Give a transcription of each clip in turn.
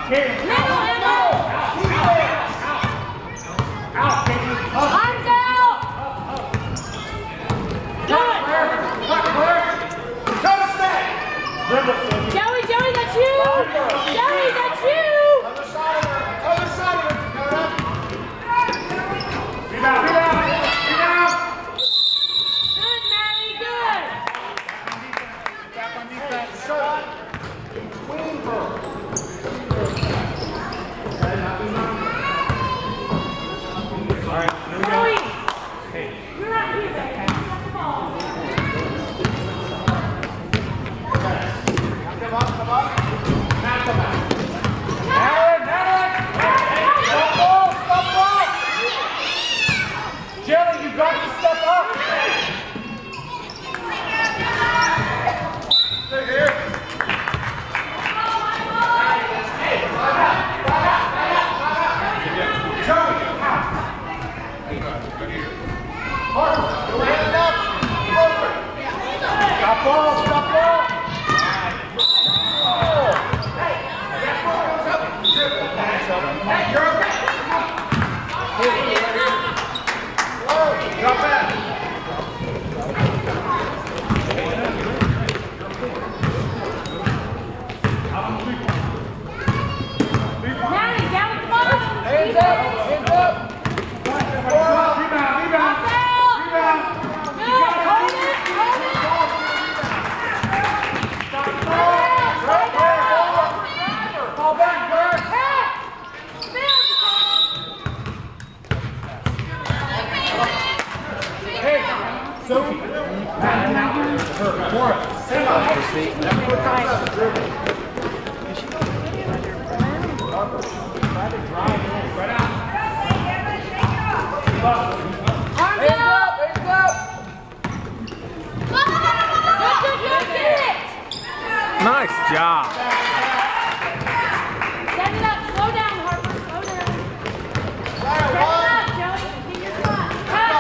Joey, that's you! Joey, that's you! Other side of her. Rebound. Good, Maddie, good! Back on defense. Between her. All right, here we go. Hey. You're not here, baby. Come on. Come up. Now come out. Stop ball. Jelly, you got to step up. Stay here. Joey, go hand it up. Over. Stop ball. You're okay. Drop back. Maddie, down at the bottom! Hands up. Rebound. Good, hold it! Fall back, Bert. Hey, Sophie. Nice job. Set it up. Slow down, Harper. Slow down. Set it up, Joey. Be your spot. Cut.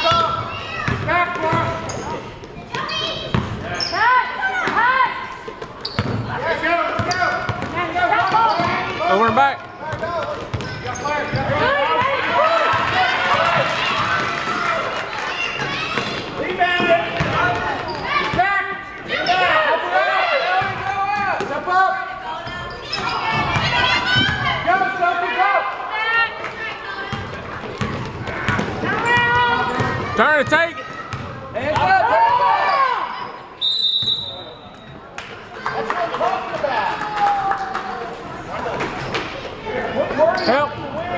Let's go. Stop ball, Maddie. Over and back. Turn and take it. Hands up, That's what I'm talking about. Help.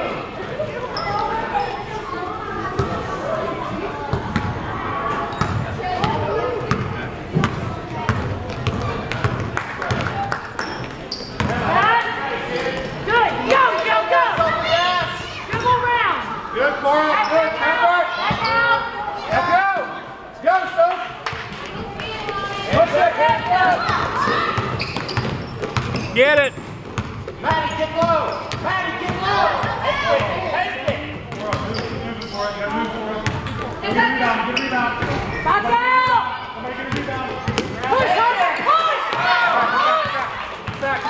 Good. Go. Dribble round. Good, Cora. Good. Go, Soph. Push that hands up. Get it. Maddie, get low. Take it. Get a rebound. Box out. Somebody get a rebound. Push, Harper. Push. Back.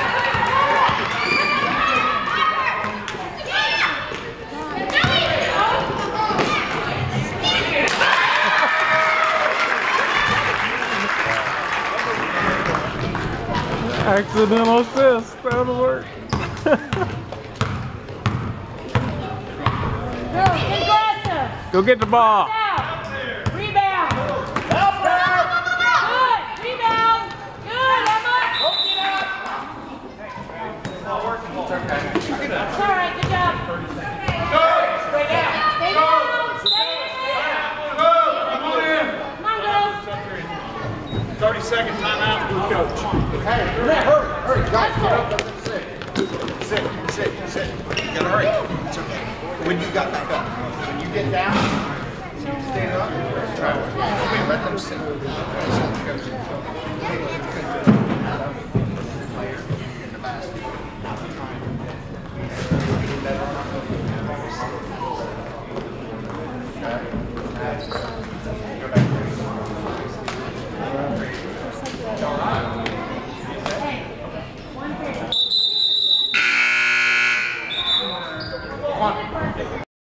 Accidental assist. That'll work. Go, aggressive. Go get the ball. Out. Rebound. Help her. Good. Rebound. Good, Emma. It's not working. It's okay. It's all right. Good job. Go. Stay down. Stay down. Stay Go. Come on in. Come on, girls. 30-second timeout. Coach. Hey, hurry. Guys, get up. Sit. You gotta hurry. It's okay. When you got back up. When you get down, stand up. Let them sit. on.